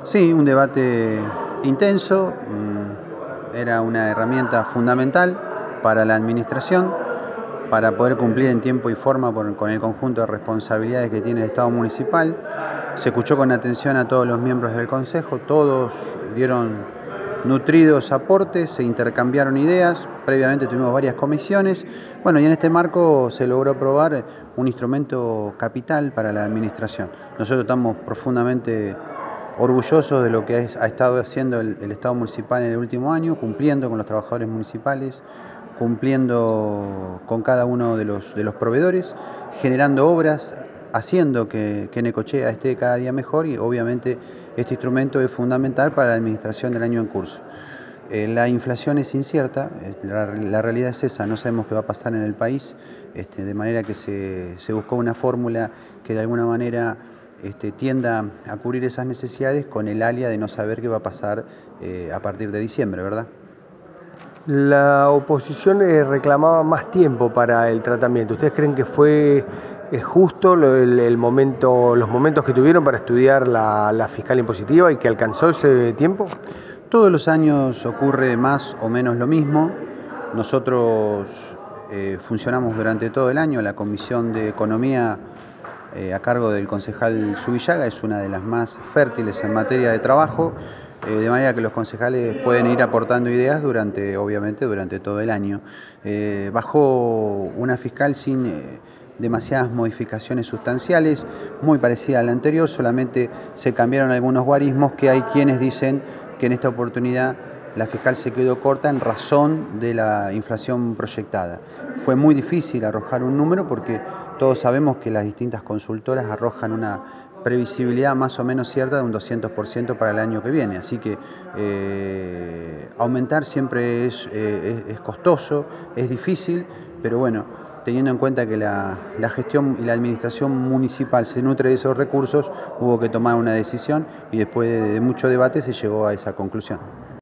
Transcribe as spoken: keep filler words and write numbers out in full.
Sí, un debate intenso, era una herramienta fundamental para la administración, para poder cumplir en tiempo y forma con el conjunto de responsabilidades que tiene el Estado municipal. Se escuchó con atención a todos los miembros del Consejo, todos dieron nutridos aportes, se intercambiaron ideas, previamente tuvimos varias comisiones, bueno, y en este marco se logró aprobar un instrumento capital para la administración. Nosotros estamos profundamente orgullosos de lo que ha estado haciendo el, el Estado municipal en el último año, cumpliendo con los trabajadores municipales, cumpliendo con cada uno de los, de los proveedores, generando obras, haciendo que, que Necochea esté cada día mejor, y obviamente este instrumento es fundamental para la administración del año en curso. Eh, la inflación es incierta, la, la realidad es esa, no sabemos qué va a pasar en el país, este, de manera que se, se buscó una fórmula que de alguna manera este, tienda a cubrir esas necesidades con el alia de no saber qué va a pasar eh, a partir de diciembre, ¿verdad? La oposición eh, reclamaba más tiempo para el tratamiento. ¿Ustedes creen que fue eh, justo el, el momento, los momentos que tuvieron para estudiar la, la fiscal impositiva y que alcanzó ese tiempo? Todos los años ocurre más o menos lo mismo. Nosotros eh, funcionamos durante todo el año. La Comisión de Economía eh, a cargo del concejal Zubillaga es una de las más fértiles en materia de trabajo. Eh, de manera que los concejales pueden ir aportando ideas durante, obviamente, durante todo el año. Eh, bajó una fiscal sin eh, demasiadas modificaciones sustanciales, muy parecida a la anterior, solamente se cambiaron algunos guarismos que hay quienes dicen que en esta oportunidad la fiscal se quedó corta en razón de la inflación proyectada. Fue muy difícil arrojar un número porque todos sabemos que las distintas consultoras arrojan una previsibilidad más o menos cierta de un doscientos por ciento para el año que viene, así que eh, aumentar siempre es, eh, es, es costoso, es difícil, pero bueno, teniendo en cuenta que la, la gestión y la administración municipal se nutre de esos recursos, hubo que tomar una decisión y después de mucho debate se llegó a esa conclusión.